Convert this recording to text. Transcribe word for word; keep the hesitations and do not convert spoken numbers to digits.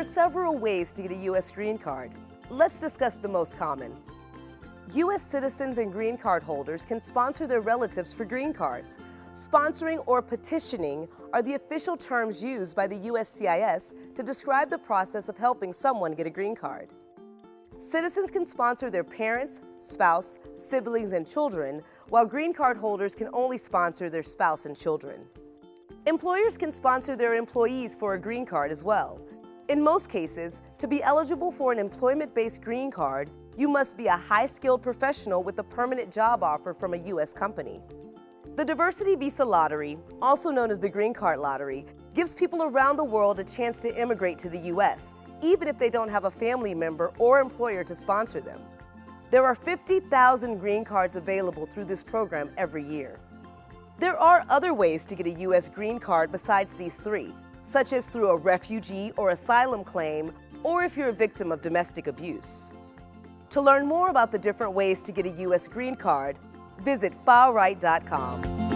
are several ways to get a U S green card. Let's discuss the most common. U S citizens and green card holders can sponsor their relatives for green cards. Sponsoring or petitioning are the official terms used by the U S C I S to describe the process of helping someone get a green card. Citizens can sponsor their parents, spouse, siblings, and children, while green card holders can only sponsor their spouse and children. Employers can sponsor their employees for a green card as well. In most cases, to be eligible for an employment-based green card, you must be a high-skilled professional with a permanent job offer from a U S company. The Diversity Visa Lottery, also known as the Green Card Lottery, gives people around the world a chance to immigrate to the U S, even if they don't have a family member or employer to sponsor them. There are fifty thousand green cards available through this program every year. There are other ways to get a U S green card besides these three, such as through a refugee or asylum claim, or if you're a victim of domestic abuse. To learn more about the different ways to get a U S green card, visit File Right dot com.